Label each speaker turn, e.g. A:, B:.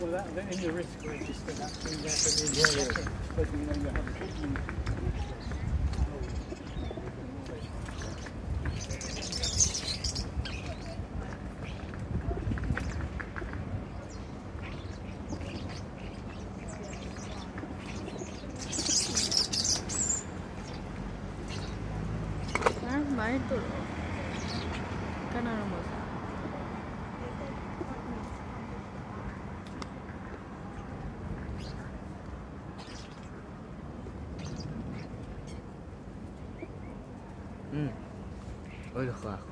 A: Well, that, in the risk register, that's been there for the second, but you know you have a big
B: Main tu kan orang masa. Oi, dah